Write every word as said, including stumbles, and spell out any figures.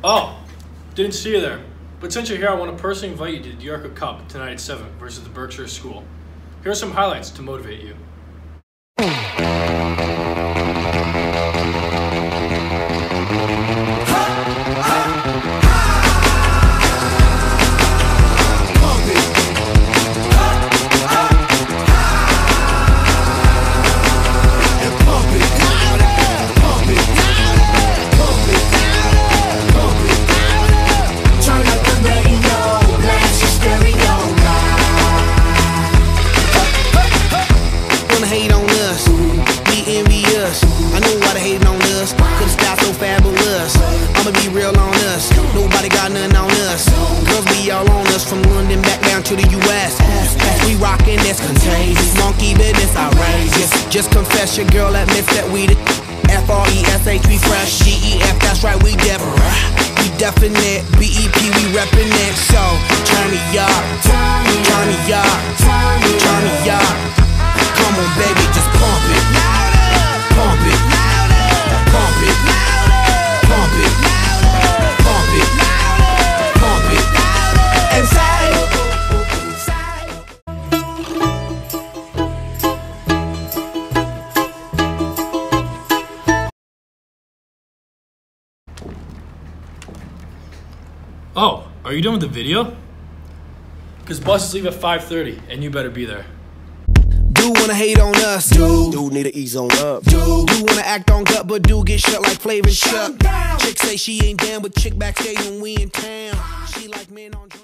Oh, didn't see you there. But since you're here, I want to personally invite you to the Yorko Cup tonight at seven versus the Berkshire School. Here are some highlights to motivate you. I'ma be real on us, nobody got nothing on us. Girls be all on us, from London back down to the U S As we rockin', that's contagious. Monkey business outrageous. Just confess your girl admits that we the F R E S H, we fresh. G E F, that's right, we def We definite, B E P, we reppin' it. So, turn me up, turn me up, turn me up. Come on baby, just pump it, pump it, pump it, pump it, pump it, pump it, and say, Oh, are you done with the video? Because buses leave at five thirty, and you better be there. Do wanna hate on us, do Do need to ease on up. Do do wanna act on gut, but do get shut like Flavor Chuck. Chick say she ain't down, but chick backstage when we in town. She like men on